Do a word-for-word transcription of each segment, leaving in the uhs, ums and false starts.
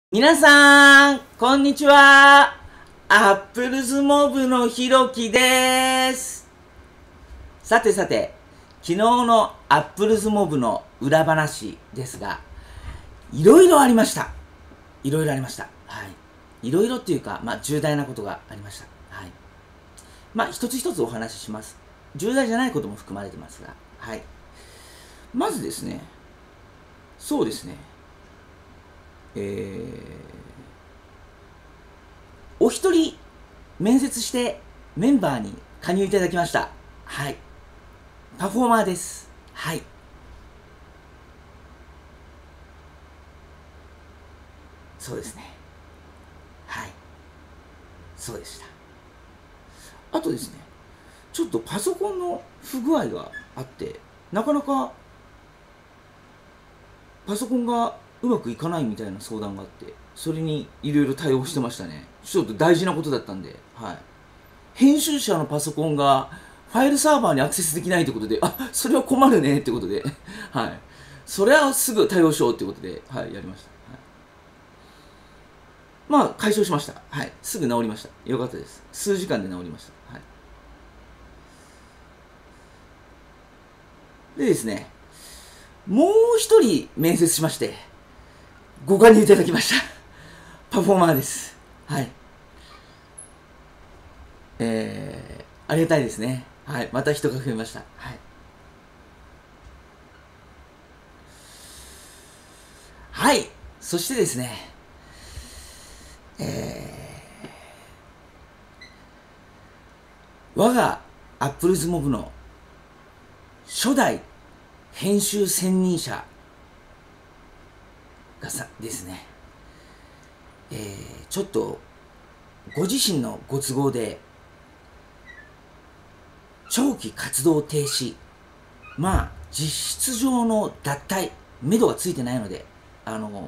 皆さん、こんにちは。アップルズモブのひろきです。さてさて、昨日のアップルズモブの裏話ですが、いろいろありました。いろいろありました。はい。いろいろっていうか、まあ重大なことがありました。はい。まあ一つ一つお話しします。重大じゃないことも含まれてますが、はい。まずですね、そうですね、えー、お一人面接してメンバーに加入いただきました。はい。パフォーマーです。はい。そうですね。はい。そうでした。あとですね、ちょっとパソコンの不具合があって、なかなかパソコンがうまくいかないみたいな相談があって、それにいろいろ対応してましたね。ちょっと大事なことだったんで、はい。編集者のパソコンがファイルサーバーにアクセスできないってことで、あ、それは困るねってことで、はい。それはすぐ対応しようってことで、はい、やりました。はい、まあ、解消しました。はい。すぐ治りました。よかったです。数時間で治りました。はい。でですね、もう一人面接しまして、ご加入いただきました。パフォーマーです。はい。えー、ありがたいですね。はい。また人が増えました。はい。はい。そしてですね、えー、我がアップルズモブの初代編集専任者がさですね、えー、ちょっとご自身のご都合で長期活動停止、まあ実質上の脱退、目処がついてないので、あの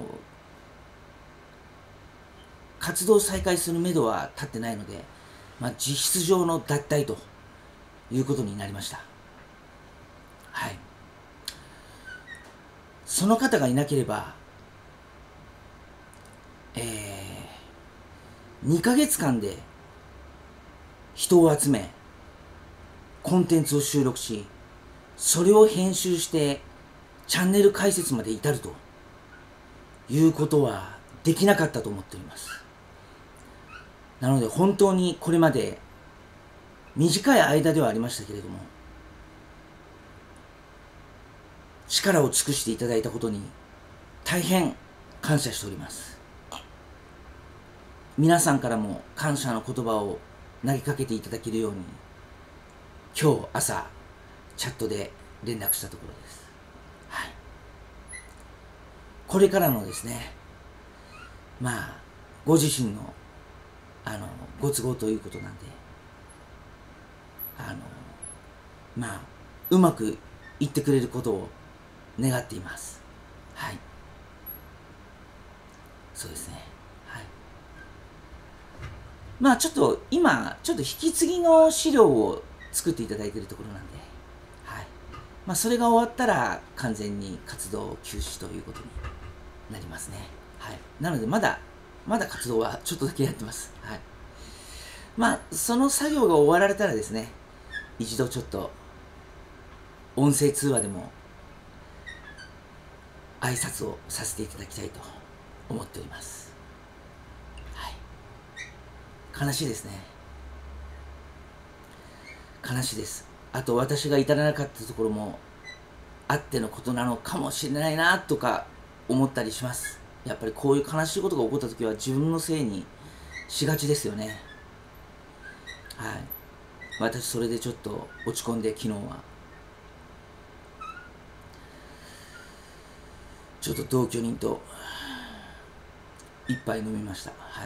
活動再開する目処は立ってないので、まあ、実質上の脱退ということになりました。はい。その方がいなければ、えー、にかげつかんで人を集め、コンテンツを収録し、それを編集してチャンネル開設まで至るということはできなかったと思っております。なので本当にこれまで短い間ではありましたけれども、力を尽くしていただいたことに大変感謝しております。皆さんからも感謝の言葉を投げかけていただけるように、今日朝チャットで連絡したところです。はい。これからのですね、まあご自身のあのご都合ということなんで、あのまあうまくいってくれることを願っています。はい。そうですね。はい。まあちょっと今ちょっと引き継ぎの資料を作っていただいているところなんで、はい。まあそれが終わったら完全に活動休止ということになりますね。はい。なのでまだまだ活動はちょっとだけやってます。はい。まあその作業が終わられたらですね、一度ちょっと音声通話でも挨拶をさせていただきたいと思っております。はい。悲しいですね。悲しいです。あと私が至らなかったところもあってのことなのかもしれないなとか思ったりします。やっぱりこういう悲しいことが起こった時は自分のせいにしがちですよね。はい。私それでちょっと落ち込んで昨日はちょっと同居人と一杯飲みました。はい。はい、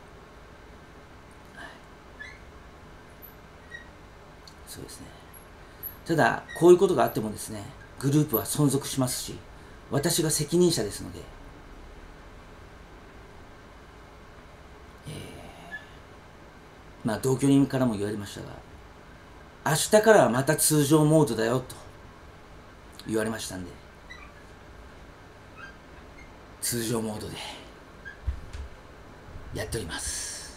そうですね。ただこういうことがあってもですね、グループは存続しますし、私が責任者ですので、えー、まあ同居人からも言われましたが、明日からはまた通常モードだよと言われましたんで、通常モードでやっております。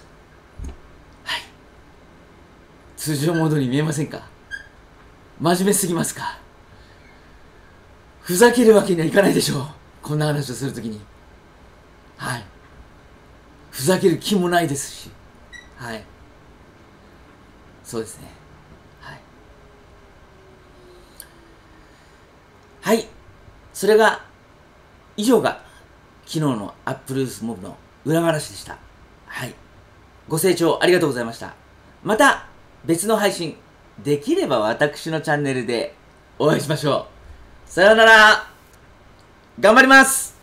はい。通常モードに見えませんか？真面目すぎますか？ふざけるわけにはいかないでしょう。こんな話をするときに。はい。ふざける気もないですし。はい。そうですね。はい。はい。それが、以上が、昨日のアップルスモブの裏話でした。はい。ご清聴ありがとうございました。また、別の配信、できれば私のチャンネルでお会いしましょう。さようなら。頑張ります。